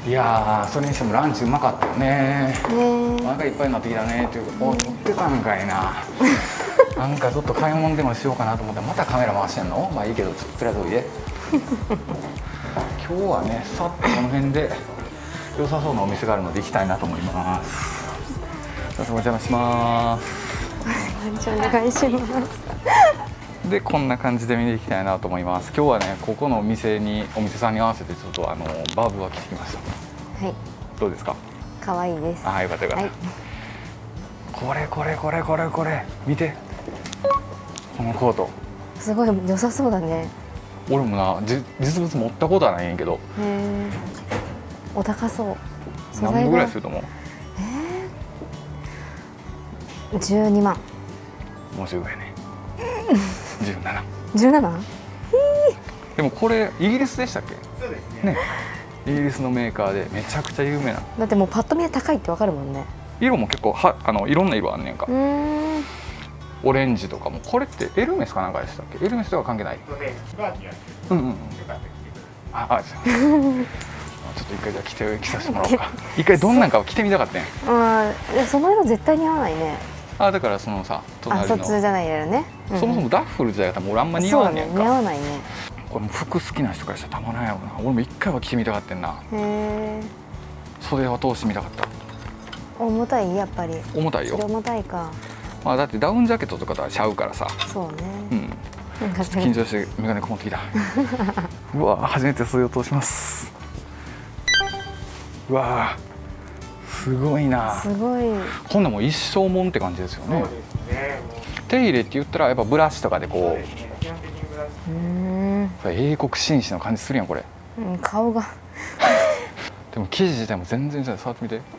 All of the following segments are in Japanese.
いやー、それにしてもランチうまかったよね。お腹いっぱいになってきたねっていうか、お撮ってたんかいな。なんかちょっと買い物でもしようかなと思って、またカメラ回してんの。まあいいけど、とりあえずおいで。今日はね、さっとこの辺で良さそうなお店があるので行きたいなと思います。お邪魔します。 お願いします。 でこんな感じで見に行きたいなと思います。今日はね、ここのお店さんに合わせてちょっとバーブは着てきました。はい。どうですか？ 可愛いです。 あ、よかったよかった。はい、これ見て。このコート。 すごい良さそうだね。 俺もな、実物持ったことはないんやけど。 へえ。お高そう。 何分ぐらいすると思う ？12万。 もうすぐやね。 17？ でもこれイギリスでしたっけ？そうですね。イギリスのメーカーでめちゃくちゃ有名な。 だってもうパッと見で高いってわかるもんね。 色も結構いろんな色あんねんか。オレンジとかも。これってエルメスかなんかでしたっけ？エルメスとは関係ない。うんうん。あ、ちょっと一回じゃあ着させてもらおうか。一回どんなんかを着てみたかったん。 その色絶対似合わないね。 だからそのさ、 隣の。そっちじゃないよね。 そもそもダッフルじゃ多分俺あんま似合わんねんか。 似合わないね。 これも服好きな人からしたらたまらんやろな。俺も一回は着てみたかったんな。へえ。袖は通してみたかった。 重たいやっぱり。 重たいよ。 それ重たいか。 まあだってダウンジャケットとかとはちゃうからさ。 そうね。 うん。緊張して眼鏡曇ってきた。うわ、初めて袖を通します。うわ、すごいな。すごい。こんなも一生もんって感じですよね。そうですね。手入れって言ったらやっぱブラシとかでこう。英国紳士の感じするやんこれ。顔が。でも生地自体も全然違う。触ってみて。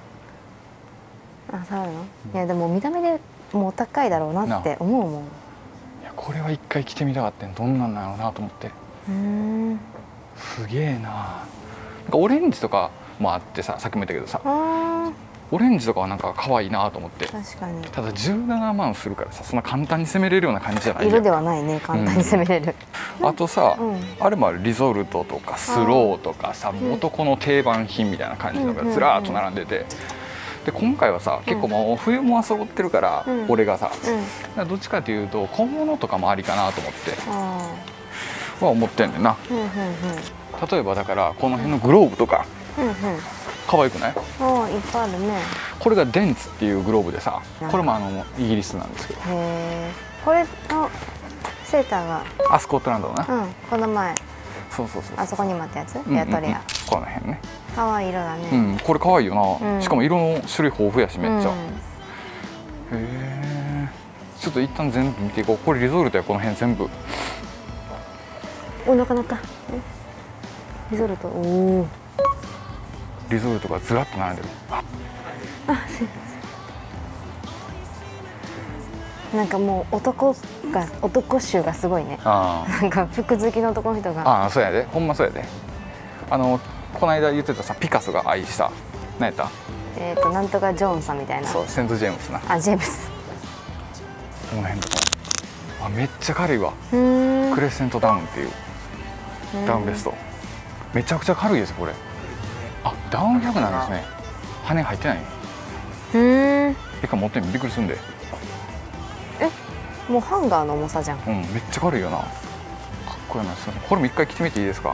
触るの？いやでも見た目でもう高いだろうなって思うもん。いやこれは一回着てみたかったん。どんなんだろうなと思って。すげえな。なんかオレンジとかもあってさ、さっきも言ったけどさ。オレンジとかはなんか可愛いなと思って。確かに。ただ17万するからさ、そんな簡単に攻めれるような感じじゃない。 色ではないね、簡単に攻めれる。 あとさ、あれもあるリゾルトとかスローとかさ、男の定番品みたいな感じのがずらーっと並んでて。で今回はさ、結構もう冬物は揃ってるから、俺がさ、どっちかというと小物とかもありかなと思っては思ってんねんな。例えばだからこの辺のグローブとか可愛くない？いっぱいあるね。 これがデンツっていうグローブでさ、これもイギリスなんですけど。 これのセーターがスコットランドのな。 この前そうあそこにもあったやつ。やっとりや。 この辺ね。 可愛い色だね。 これ可愛いよな。しかも色の種類豊富やしめっちゃ。へえ。ちょっと一旦全部見ていこう。これリゾルトやこの辺全部。 お腹鳴った。リゾルト。おお。 リゾルトがずらっと並んでる。 すいません。なんかもう男臭がすごいね。なんか服好きの男の人が。 そうやで。ほんまそうやで。この間言ってたさ、ピカソが愛した何やった？ なんとかジョーンさんみたいな。 そう、セントジェームスな。 ジェームス。 この辺とか。めっちゃ軽いわ。クレセントダウンっていうダウンベスト。めちゃくちゃ軽いですこれ。ダウン100なんですね。羽入ってない。一回持ってみ、びっくりするんで。 もうハンガーの重さじゃん。 めっちゃ軽いよな。かっこいいな。これも一回着てみていいですか？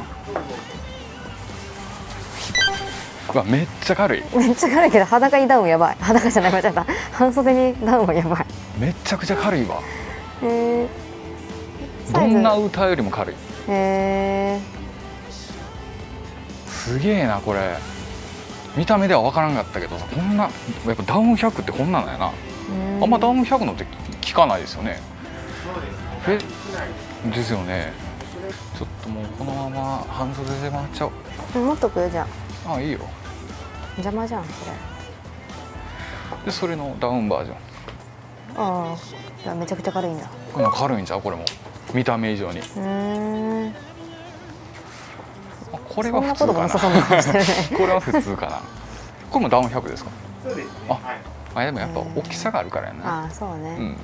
めっちゃ軽い。めっちゃ軽いけど裸にダウンやばい。裸じゃない、間違えた。半袖にダウンはやばい。めっちゃくちゃ軽いわ。どんな歌よりも軽い。すげえなこれ。見た目では分からんかったけどさ、こんなやっぱダウン100ってこんなのやな。あんまダウン100のって聞かないですよね。ですよね。ちょっともうこのまま半袖で回っちゃおう。持っとくよじゃあ。いいよ。邪魔じゃんそれ。でそれのダウンバージョン。めちゃくちゃ軽いんだ。軽いんちゃうこれも。見た目以上に。これは普通かな。これは普通かな。これもダウン100ですか？そうですね。でもやっぱ大きさがあるからやな。そうね。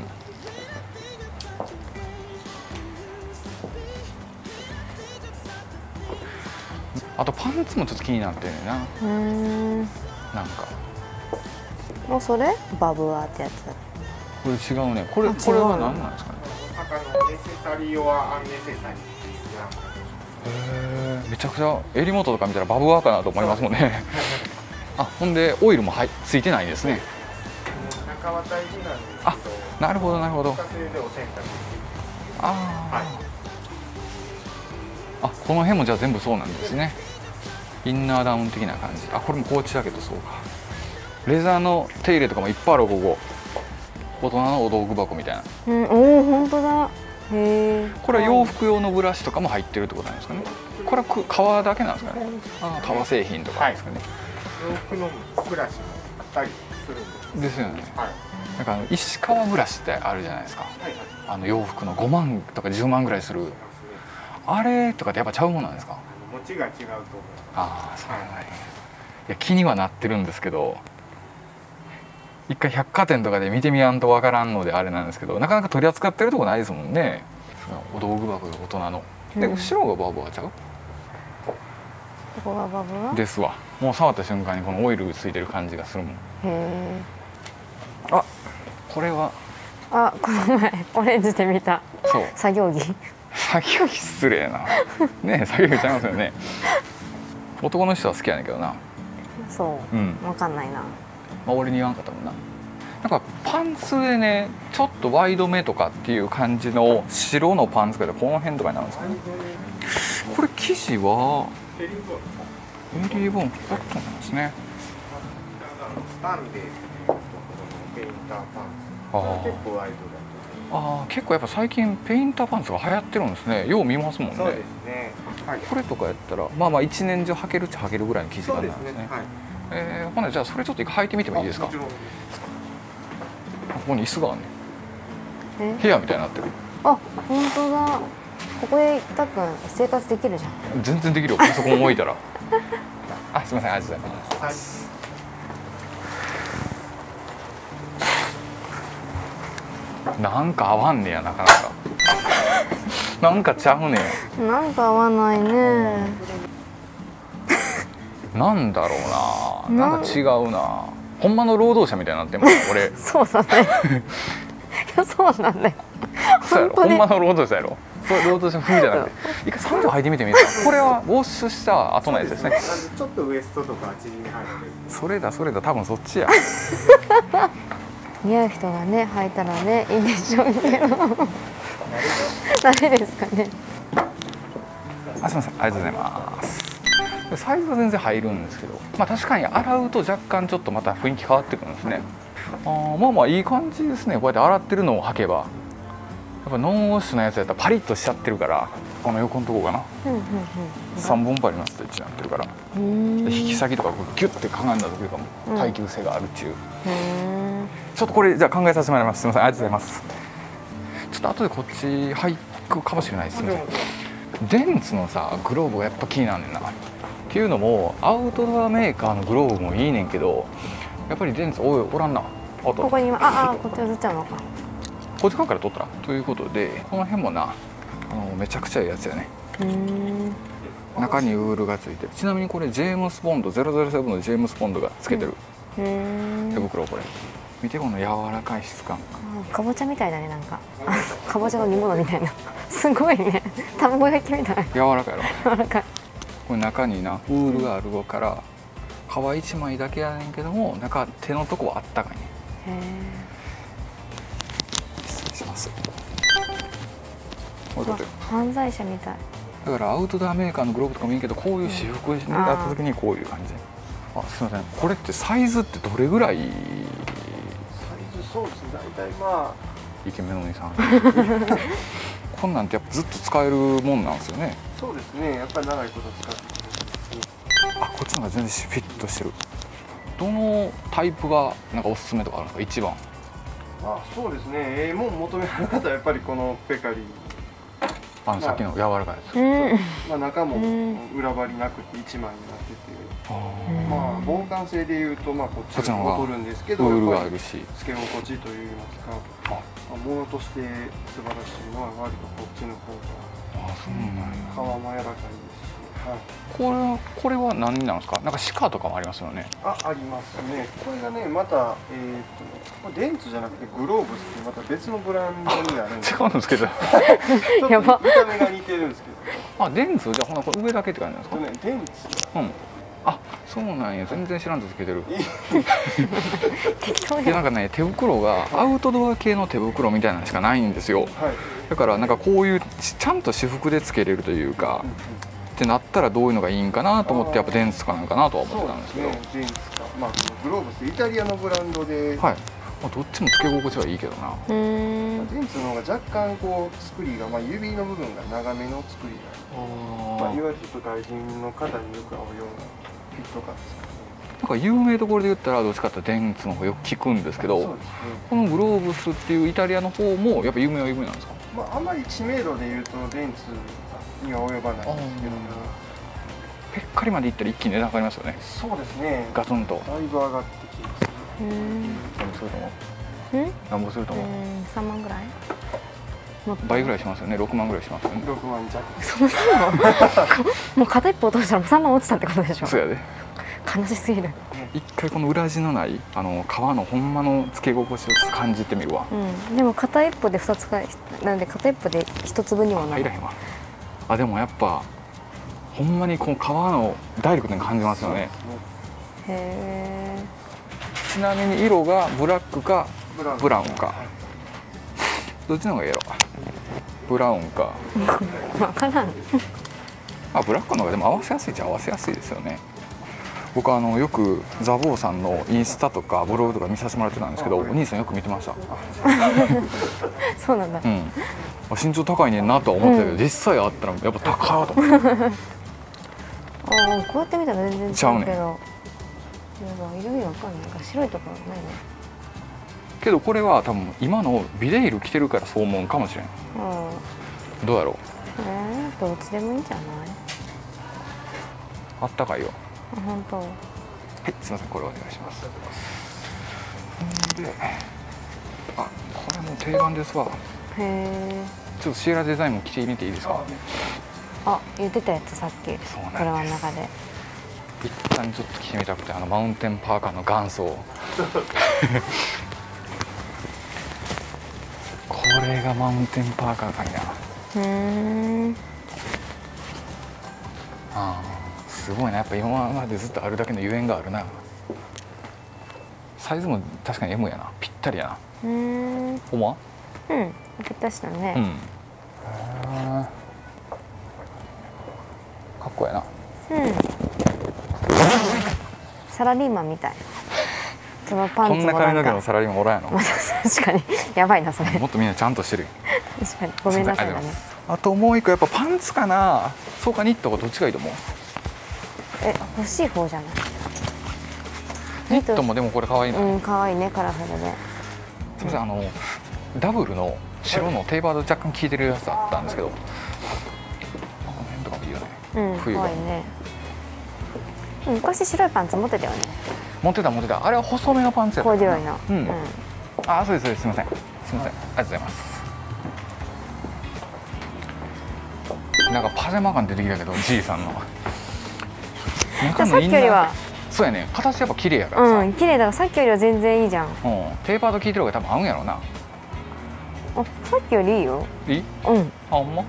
あとパンツもちょっと気になってるねんな。なんかもうそれバブアーってやつ。 これ違うね。これは何なんですかね。 ネセサリーはアンネセサリー。 めちゃくちゃ襟元とか見たらバブアーかなと思いますもんね。あ、ほんでオイルもついてないですね。 中綿入りなんですけど。 あ、なるほどなるほど。あ、この辺もじゃあ全部そうなんですね。インナーダウン的な感じ。あ、これもコーチだけどそうか。レザーの手入れとかもいっぱいある。ここ大人のお道具箱みたいな。 おお、本当だ。へえ。 これは洋服用のブラシとかも入ってるってことなんですかね。これは革だけなんですかね。革製品とかですかね。 洋服のブラシもあったりするんです。 ですよね。なんか石川ブラシってあるじゃないですか。洋服の5万とか10万ぐらいする。あれとかってやっぱちゃうもんなんですか。 持ちが違うと思う。 ああ、そうなんや。いや気にはなってるんですけど、一回百貨店とかで見てみやんとわからんのであれなんですけど、なかなか取り扱ってるとこないですもんね。お道具箱が大人の。で後ろがバブアーちゃう。 ここがバブアーですわ。もう触った瞬間にこのオイルついてる感じがするもん。へえ。 あ、これは。 あ、この前オレンジで見た。そう。作業着。 作業着失礼な。ね、作業着ちゃいますよね。男の人は好きやねんけどな。 そう。わかんないな。 まあ俺に言わんかったもんな。なんかパンツでね、ちょっとワイドめとかっていう感じの白のパンツがこの辺とかになるんですかね。これ生地はエリーボーンコットンなんですね。 スタンレーペインターパンツ。結構ワイドだ。 結構やっぱ最近ペインターパンツが流行ってるんですね。よう見ますもんね。 そうですね。 これとかやったらまあ一年中履けるっちゃ履けるぐらいの生地感なんですね。ほんでじゃあそれちょっと一回履いてみてもいいですか。ここに椅子があるね。部屋みたいになってる。 あ、本当だ。ここでたっくん生活できるじゃん。 全然できるよ。パソコン置いたら。あ、すみません、ありがとうございます。なんか合わんねや、なかなか。なんかちゃうねん。なんか合わないね。 なんだろうな。なんか違うな。ほんまの労働者みたいになってます。俺。 そうだね。いや、そうなんだよ。 そうやろ。ほんまの労働者やろ。労働者風じゃなくて。一回3畳履いてみてみるか。これはウォッシュした後のやつですね。 ちょっとウエストとか縮み入ってる。 それだそれだ、多分そっちや。 似合う人がね履いたらねいいでしょうけど。誰ですかね。 あ、すみません、ありがとうございます。サイズは全然入るんですけど、まあ確かに洗うと若干ちょっとまた雰囲気変わってくるんですね。まあいい感じですね。こうやって洗ってるのを履けば、やっぱノンウォッシュのやつやったらパリッとしちゃってるから、この横のとこかな、3本針のステッチになってるから、引き先とかギュッてかがんだ時とかも耐久性があるっちゅう。ちょっとこれじゃあ考えさせてもらいます。すみません、ありがとうございます。ちょっと後でこっち入くかもしれないです。すみません。デンツのさグローブがやっぱ気になるねんな。っていうのもアウトドアメーカーのグローブもいいねんけど、やっぱりデンツおらんな。 ここにこっち映っちゃうのか。 こっち側から撮ったらということで、この辺もなめちゃくちゃいいやつやね。中にウールがついてる。ちなみにこれジェームスボンド007のジェームスボンドがつけてる手袋。これ見て、この柔らかい質感。 かぼちゃみたいだね。なんかかぼちゃの煮物みたいな。すごいね。卵焼きみたい。 柔らかいやろ。柔らかい。これ中になウールがあるから皮1枚だけやねんけども、中手のとこはあったかいね。失礼します。 犯罪者みたい。 だからアウトドアメーカーのグローブとかもいいけど、こういう私服にやった時にこういう感じ。すみません、これってサイズってどれぐらい？サイズそうですね、大体まあイケメンのお兄さん。こんなんてやっぱずっと使えるもんなんですよね。 そうですね、やっぱり長いこと使ってこっちの方が全然フィットしてる。どのタイプがなんかおすすめとかあるんですか、一番？ そうですね、もう求められる方はやっぱりこのペカリー。 さっきの柔らかいやつ。中も裏張りなくて一枚になってて、防寒性でいうとこっちの方が劣るんですけど、 ウールがあるし、 つけ心地といいますか、ものとして素晴らしいのは割とこっちの方が。 そうなんや。 皮も柔らかいですし。 これは何なんですか？なんかシカとかもありますよね。 ありますね。これがねまたデンツじゃなくてグローブスってまた別のブランドになるんです。 違うんですけど。 やば。 見た目が似てるんですけど。 デンツじゃあほなこれ上だけって感じなんですか？ ねデンツ。 うん。そうなんや。全然知らんとつけてる。 適当でなんかね手袋がアウトドア系の手袋みたいなのしかないんですよ。だからなんかこういうちゃんと私服でつけれるというか。ってなったらどういうのがいいんかなと思ってやっぱデンツかなんかなとは思ってたんですけど。 デンツか。グローブスイタリアのブランドで。 はい。どっちもつけ心地はいいけどな。 デンツの方が若干こう作りが指の部分が長めの作りが。いわゆるちょっと外人の方によく合うようなフィット感ですかね。 なんか有名どころで言ったらどっちかってデンツの方がよく聞くんですけど、このグローブスっていうイタリアの方もやっぱ有名は有名なんですか？ あんまり知名度で言うとデンツには及ばないんですけども、 ペッカリまで行ったら一気に値段上がりますよね。 そうですね。 ガツンと。 だいぶ上がってきますね。 何ぼすると思う？何ぼすると思う ？3万ぐらい？ 倍ぐらいしますよね。6万ぐらいしますよね。 6万弱。 そんなもう片一方落としたら3万落ちたってことでしょ。 そうやで。 悲しすぎる。 一回この裏地のない革のほんまのつけ心地を感じてみるわ。 でも片一方で2つなんで片一方で1粒にもなる。 入らへんわ。でもやっぱほんまにこの革のダイレクトに感じますよね。 へえ。 ちなみに色がブラックかブラウンか。どっちの方がいいやろ。ブラウンか。 分からん。 ブラックの方がでも合わせやすいっちゃ合わせやすいですよね。僕よくザボーさんのインスタとかブログとか見させてもらってたんですけど、お兄さんよく見てました。 そうなんだ。 身長高いねんなとは思ってたけど、実際あったらやっぱ高いと思って。 こうやって見たら全然違うけど、色味わかんないから白いところないね。 けどこれは多分今のビデイル着てるからそう思うかもしれん。どうやろう？どっちでもいいんじゃない？ あったかいよ。 本当。 はい、すみません、これお願いします。で、これも定番ですわ。 へえ。 ちょっとシエラデザインも着てみていいですか？ 言ってたやつさっき。車の中で。 一旦ちょっと着てみたくて、マウンテンパーカーの元祖。これがマウンテンパーカーかいな。すごいな、やっぱ今までずっとあるだけのゆえんがあるな。サイズも確かに M やな、ぴったりやな。ほんま？ ぴったしだね。 かっこいいな。 サラリーマンみたい。そのパンツこんな髪の毛のサラリーマンおらんやろ。 確かにやばいなそれ。 もっとみんなちゃんとしてる。 確かにごめんなさいだね。 あともう一個やっぱパンツかな。そうかニットがどっちがいいと思う？ 欲しい方じゃない？ ニットもでもこれ可愛いな。 可愛いね、カラフルで。 すみません、ダブルの白のテーパード若干効いてるやつあったんですけど、この辺とかもいいよね。冬が。可愛いね。 昔白いパンツ持ってたよね。 持ってた。あれは細めのパンツやった。 コーデュロイの。 そうです。すみません。ありがとうございます。なんかパジャマ感出てきたけど、G さんの。 さっきよりは。 そうやね。形やっぱ綺麗やからさ。 綺麗だからさっきよりは全然いいじゃん。 テーパード効いてる方が多分合うんやろうな。 さっきよりいいよ。 いい？ほんま？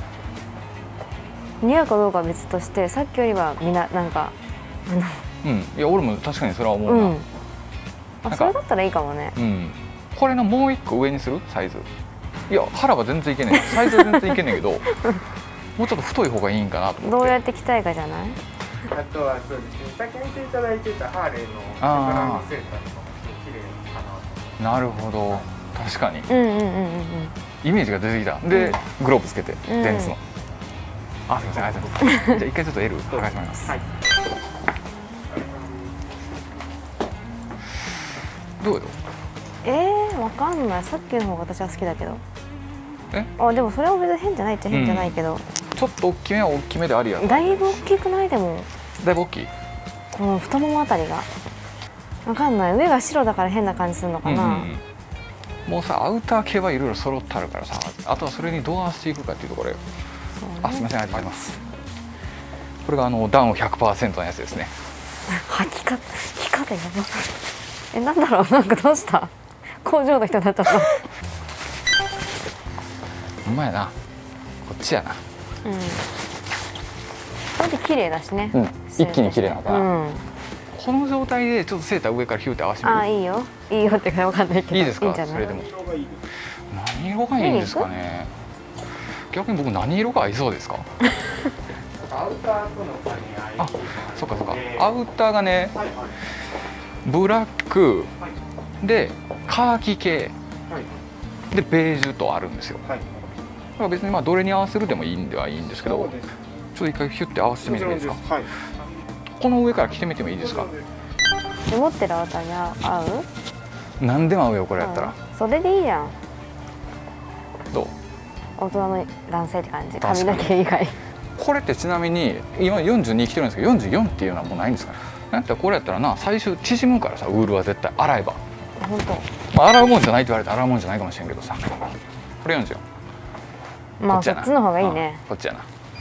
似合うかどうかは別として、さっきよりはみんななんかいや俺も確かにそれは思うな。 それだったらいいかもね。 これのもう一個上にするサイズ。いや腹は全然いけねえ。サイズは全然いけねえけど、もうちょっと太い方がいいんかなと思って。 どうやって着たいかじゃない？ あとはそうですね。先にいただいてたハーレーのブランドセーターとかも綺麗かな。 なるほど、確かに。イメージが出てきた。でグローブつけてデンツの。すみません、ありがとうございます。じゃあ一回ちょっと L お願いします。どうよ。 わかんない。さっきの方が私は好きだけど。でもそれは別に変じゃないっちゃ変じゃないけど。 ちょっと大きめは大きめでありや。 だいぶ大きくないでも。 だいぶ大きい。 この太ももあたりが。わかんない。上が白だから変な感じするのかな。 もうさアウター系はいろいろ揃ってあるからさ、あとはそれにどう合わせていくかっていうところよ。すみません、ありがとうございます。 これがダウン 100% のやつですね。 履き方やば。なんだろう、なんかどうした？工場の人になっちゃった。 ほんまやな、こっちやな。 うん。これで綺麗だしね。 うん、一気に綺麗なのかな。 うん。 この状態でちょっとセーター上からヒューって合わせてみる。 あ、いいよ。いいよってかわかんないけど。 いいですか？ いいんじゃない？ それでも。何色がいいんですかね。逆に僕何色が合いそうですか？ アウターとの兼ね合い。 あ、そっかそっか。アウターがね、ブラックでカーキ系でベージュとあるんですよ。だから別にまあどれに合わせるでもいいんではいいんですけど、ちょっと一回ヒュッて合わせてみてもいいですか？この上から着てみてもいいですか？ 持ってるアウターに合う？ 何でも合うよこれやったら。 それでいいじゃん。 どう？ 大人の男性って感じ。髪の毛以外。これってちなみに今42着てるんですけど、44っていうのはもうないんですかね。なんてこれやったらな、最終縮むからさ、ウールは絶対洗えば。 本当。 まあ洗うもんじゃないって言われて洗うもんじゃないかもしれんけどさ。これ44。 まあそっちの方がいいね。 こっちやな。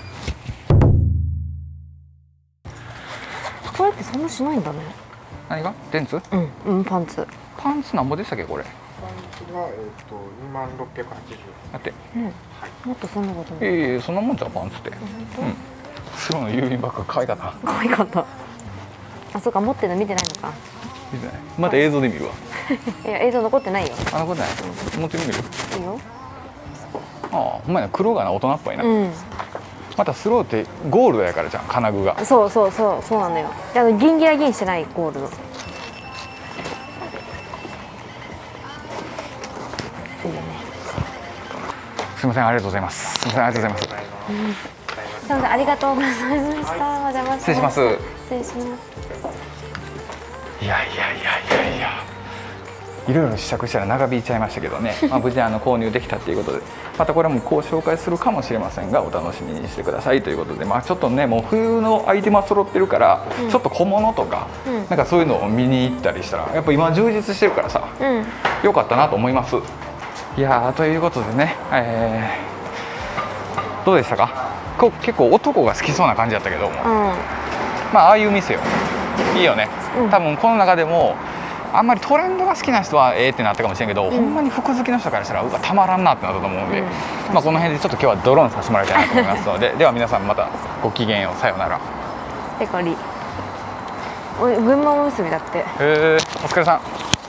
これってそんなしないんだね。 何が？テンツ？ うん、パンツ。 パンツなんぼでしたっけこれ？ パンツが2680。 待って。 もっとそんなことない。 そんなもんじゃんパンツって。白の郵便バッグ可愛かった。 可愛かった。あ、そうか、持ってるの見てないのか。 見てない。また映像で見るわ。 いや、映像残ってないよ。 あ、残ってない。持ってみる？ いいよ。 ああ、ほんまや、黒がな、大人っぽいな。またスローってゴールドやからじゃん、金具が。 そうなんだよ。ギンギラギンしてないゴールド。いいよね。 すみません、ありがとうございます。すみません、ありがとうございます。 すみません、ありがとうございました。お邪魔します。 失礼します。 失礼します。 いやいろいろ試着したら長引いちゃいましたけどね、まあ、無事購入できたということで、またこれもこう紹介するかもしれませんが、お楽しみにしてくださいということで、まあ、ちょっとね、もう冬のアイテムは揃ってるから、ちょっと小物とか、なんかそういうのを見に行ったりしたら、やっぱ今充実してるからさ、よかったなと思います。いやー、ということでね、どうでしたか？結構男が好きそうな感じだったけども、まあああいう店よ、いいよね。多分この中でもあんまりトレンドが好きな人はってなったかもしれんけど、ほんまに服好きの人からしたらうわたまらんなってなったと思うんで、まあこの辺でちょっと今日はドローンさせてもらいたいなと思いますのででは皆さんまたごきげんよう、さようなら。 ペコリ。おい、群馬おむすびだって。 お疲れさん。